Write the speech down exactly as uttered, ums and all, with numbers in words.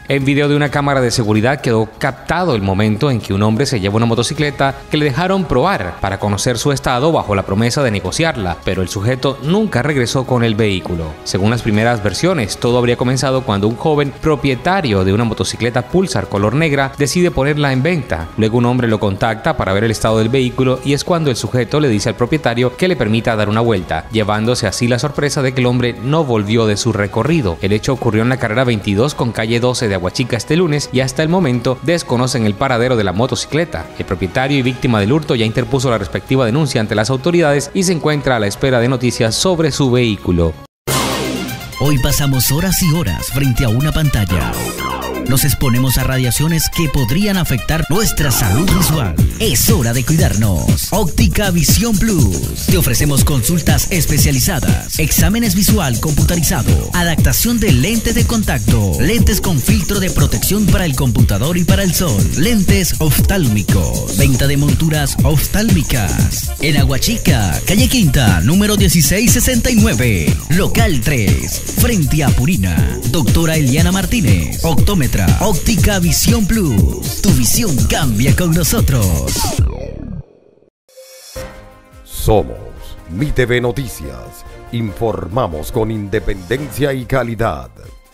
En video de una cámara de seguridad quedó captado el momento en que un hombre se lleva una motocicleta que le dejaron probar para conocer su estado bajo la promesa de negociarla, pero el sujeto nunca regresó con el vehículo. Según las primeras versiones, todo habría comenzado cuando un joven propietario de una motocicleta Pulsar color negra decide ponerla en venta. Luego un hombre lo contacta para ver el estado del vehículo y es cuando el sujeto le dice al propietario que le permita dar una vuelta, llevándose así la sorpresa de que el hombre no volvió de su recorrido. El hecho ocurrió en la carrera veintidós con calle doce de Aguachica este lunes y hasta el momento desconocen el paradero de la motocicleta. El propietario y víctima del hurto ya interpuso la respectiva denuncia ante las autoridades y se encuentra a la espera de noticias sobre su vehículo. Hoy pasamos horas y horas frente a una pantalla. Nos exponemos a radiaciones que podrían afectar nuestra salud visual. Es hora de cuidarnos. Óptica Visión Plus. Te ofrecemos consultas especializadas, exámenes visual computarizado, adaptación de lente de contacto, lentes con filtro de protección para el computador y para el sol, lentes oftálmicos, venta de monturas oftálmicas. En Aguachica, calle Quinta, número dieciséis sesenta y nueve, local tres, frente a Purina. Doctora Eliana Martínez, optómetra. Óptica Visión Plus. Tu visión cambia con nosotros. Somos Mi T V Noticias. Informamos con independencia y calidad.